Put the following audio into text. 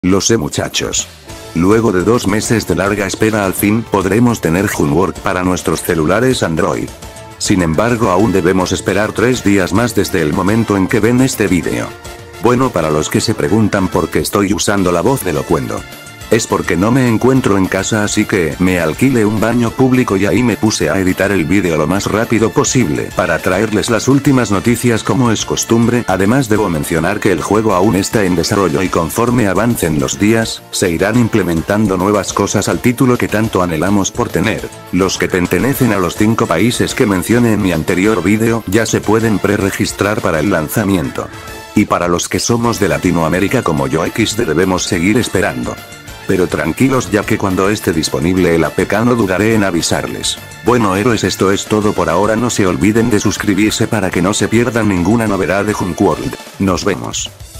Lo sé muchachos. Luego de 2 meses de larga espera al fin podremos tener Homework para nuestros celulares Android. Sin embargo aún debemos esperar 3 días más desde el momento en que ven este vídeo. Bueno, para los que se preguntan por qué estoy usando la voz de Locuendo. Es porque no me encuentro en casa, así que me alquilé un baño público y ahí me puse a editar el vídeo lo más rápido posible para traerles las últimas noticias como es costumbre. Además debo mencionar que el juego aún está en desarrollo y conforme avancen los días, se irán implementando nuevas cosas al título que tanto anhelamos por tener. Los que pertenecen a los 5 países que mencioné en mi anterior vídeo ya se pueden preregistrar para el lanzamiento. Y para los que somos de Latinoamérica como yo debemos seguir esperando. Pero tranquilos, ya que cuando esté disponible el APK no dudaré en avisarles. Bueno héroes, esto es todo por ahora, no se olviden de suscribirse para que no se pierdan ninguna novedad de Homeworld. Nos vemos.